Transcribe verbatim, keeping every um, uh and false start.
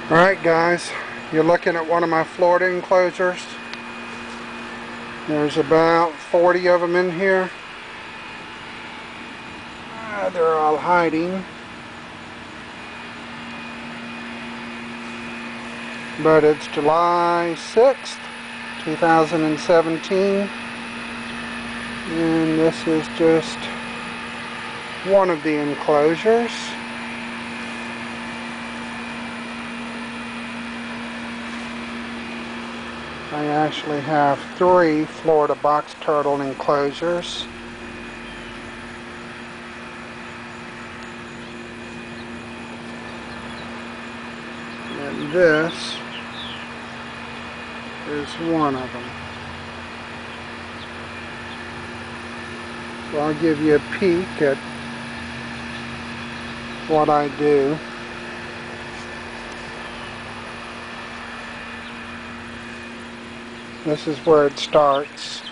Alright guys, you're looking at one of my Florida enclosures. There's about forty of them in here. Uh, they're all hiding. But it's July sixth, two thousand seventeen. And this is just one of the enclosures. I actually have three Florida box turtle enclosures. And this is one of them. So I'll give you a peek at what I do. This is where it starts.